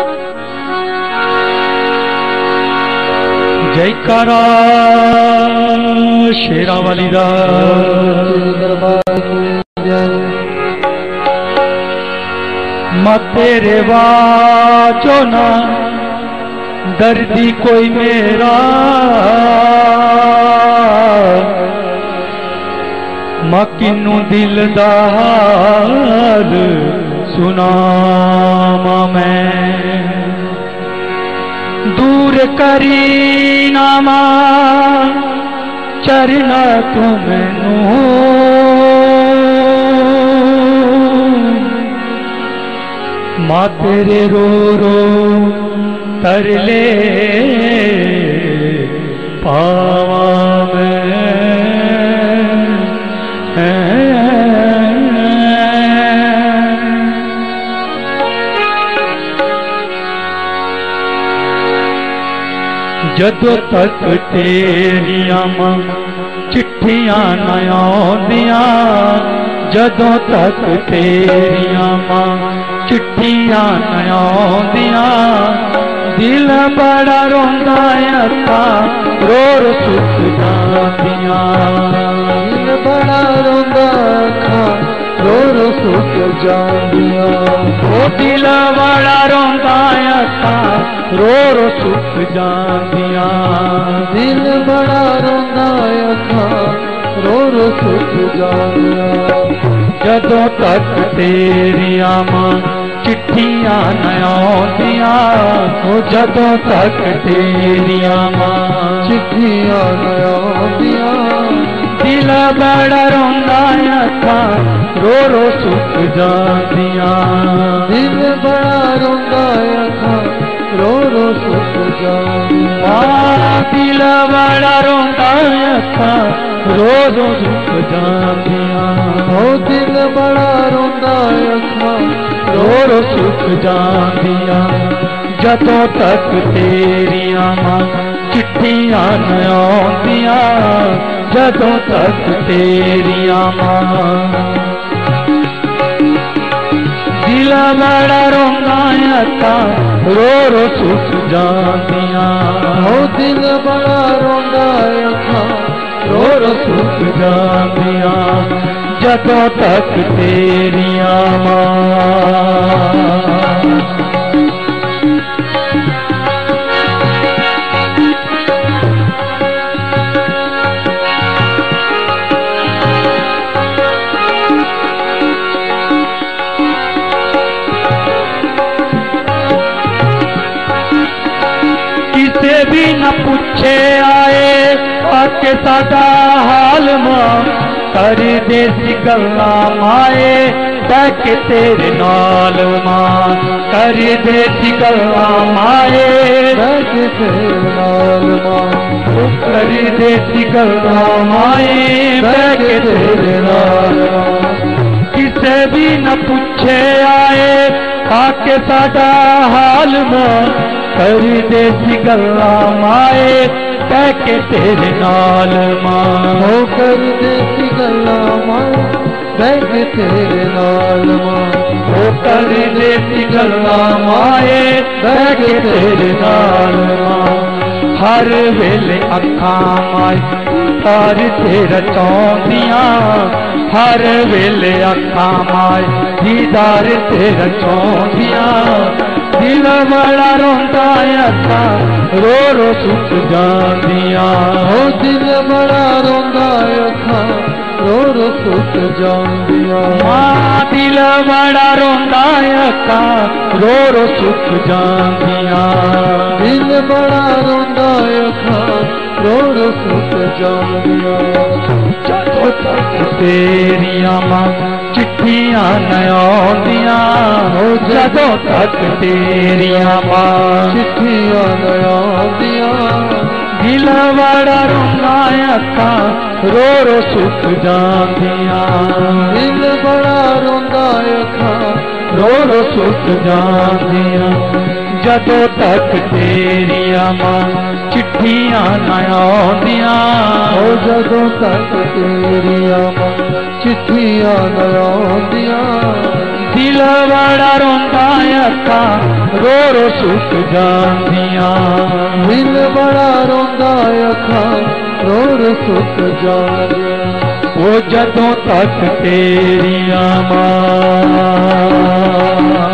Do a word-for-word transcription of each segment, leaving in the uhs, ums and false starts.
जयकारा शेरा वाली दा मैं तेरे वाचो ना दर्दी कोई मेरा मैं किन्नू दिल दा हाल सुनावा मैं दूर करी नामा चरना तू मैनू मां तेरे रो रो तरले पावा मैं जदों तक तेरिया मां चिट्ठियां न आउंदियां जदों तक तेरिया मां चिट्ठियां न आउंदियां दिल बड़ा रोंदा अखां रो रो सुख जांदियां दिल बड़ा रोंदा अखां रो रो सुख जांदियां ओ दिल बड़ा रोंदा अखां रो रो सुख जांदियां दिल बड़ा रोंदा अखां रो रो सुख जांदियां जदों तक तेरिया मां चिट्ठियां न आउंदियां जदों तक तेरिया मां चिट्ठियां न आउंदियां दिल बड़ा रोंदा अखां रो रो सुख जांदियां दिल बड़ा रोंदा अखां रो रो सुख जांदियां दिल बड़ा रोंदा अखां रो रो सुख जांदियां ओ दिल बड़ा रोंदा अखां रो रो सुख जांदियां जदों तक तेरिया मां चिट्ठियां न आउंदियां जदों तक तेरिया मां दिल बड़ा रोंदा अखां रो रो सुख जांदियां ओ दिल बड़ा रोंदा अखां रो रो सुख जांदियां जदों तक तेरिया मां किसे भी न पूछे आए आके साडा हाल मां कर दे सी गल्ला माए बह के तेरे नाल मां कर दे सी गल्ला माए बह के तेरे नाल मां कर दे सी गल्ला माए बह के तेरे नाल किसे भी न पूछे आए आके साडा हाल मां कर दे सी गल्ला माए बह के तेरे नाल मां हो कर दे सी गल्ला मां बह के तेरे नाल मां हो कर दे सी गल्ला माए बह के तेरे नाल मां हर वेले अखां माए तार तेरा चौंदियां हर वेले अखां माए दीदार तेरा चौंदियां दिल बड़ा रोंदा अखां रो रो सुख जांदियां हो दिल बड़ा रोंदा अखां रो रो सुख जांदियां मां दिल बड़ा रोंदा अखां रो रो सुख जांदियां दिल बड़ा रोंदा अखां रो रो सुख जांदियां जदों तक तेरिया मां चिट्ठियां न आउंदियां हो जदों तक तेरिया मां चिट्ठियां न आउंदियां दिल बड़ा रोंदा अखां रो रो सुख जांदियां दिल बड़ा रोंदा अखां रो रो सुख जांदियां जदों तक तेरिया मां चिट्ठियां न आउंदियां हो जदों तक तेरिया मां चिट्ठियां न आउंदियां दिल बड़ा रोंदा अखां रो रो सुक जांदियां दिल बड़ा रोंदा अखां रो रो सुक जांदियां वो जदों तक तेरियां मां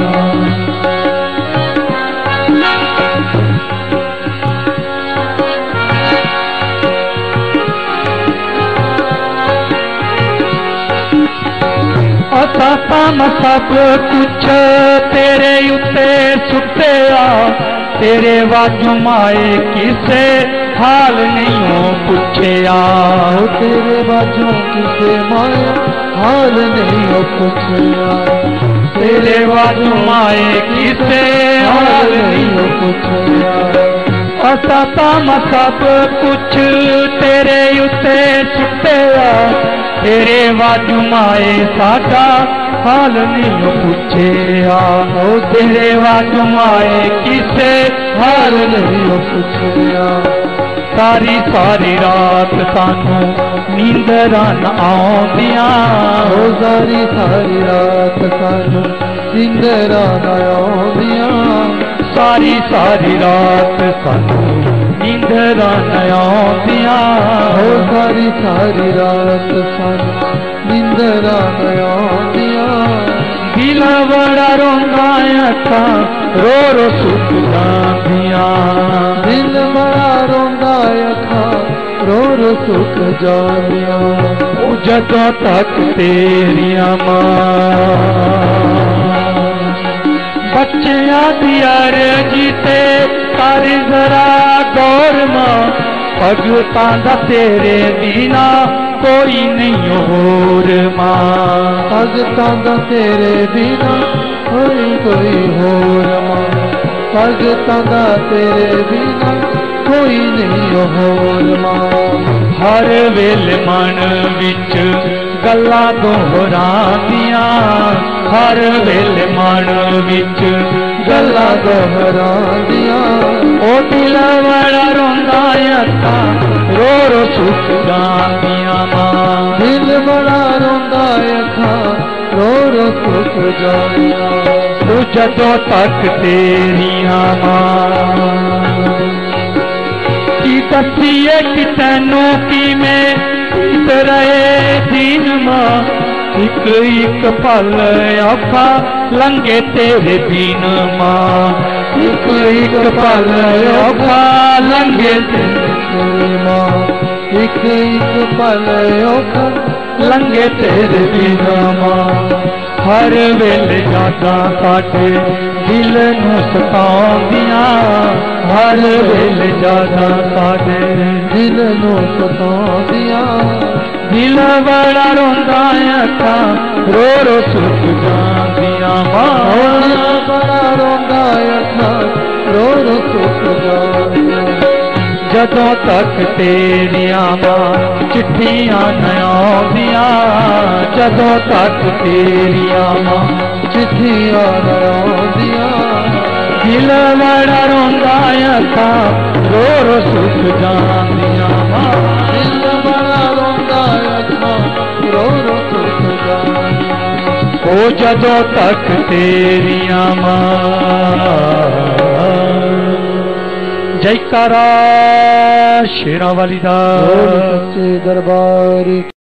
काम सब कुछ तेरे उत्ते सुटिया तेरे वाजू माए किसे हाल नहीं हो पुछया तेरे वाजू किसे माए हाल नहीं हो पुछया तेरे वाजू माए किसे हाल नहीं हो पुछया असा काम सब कुछ तेरे उत्ते सुटिया तेरे वाजू माए साडा हाल नहीं पुछया तेरे वाजू माए किसे हाल नहीं पुछया सारी सारी रात सानू नींदरां न आउंदियां सारी सारी रात सानू नींदरां न आउंदियां सारी सारी रात सानू नींदरां न आउंदियां सारी सारी रात सानू नींदरां न आउंदियां दिल बड़ा रोंदा अखां रो रो सुक जांदियां दिल बड़ा रोंदा अखां रो रो सुक जांदियां जदों तक तेरियां मां बच्चियां दी अर्जी ते कर जरा गौर मां भगतां दा तेरे बिना कोई नहीं होर मां भगतां दा तेरे बिना कोई कोई होर मां भगतां दा तेरे बिना कोई नहीं होर मां हर वेले मन विच गल्लां दोहरांदियां हर वेले मन विच गल्लां दोहरांदियां ओ दिल बड़ा रोंदा अखां रो रो सुक जांदियां मां दिल बड़ा रोंदा अखां रो रो सुक जांदियां तू जदों तक तेरियां मां की दसीए कि तैनू किवें बीत रहे दिन मां एक एक पल औखा लंघे तेरे बिन मां एक एक पल औखा लंघे तेरे मां एक एक पल औखा लंघे तेरे बिन मां हर वेले यादां साडे दिल नूं सताउंदियां हर वेले यादां साडे दिल नूं सताउंदियां दिल बड़ा रोंदा अखां रो रो सुक जांदियां मां बड़ा रोंदा अखां रो रो सुक जांदियां जदों तक तेरियां मां चिट्ठियां न आउंदियां जदों तक तेरियां मां चिट्ठियां न आउंदियां दिल बड़ा रोंदा अखां रो रो सुक जांदियां मां दिल बड़ा रोंदा अखां रो रो सुक जांदियां ओ जदों तक तेरियां मां जयकारा शेरां वाली दा सच्चे दरबार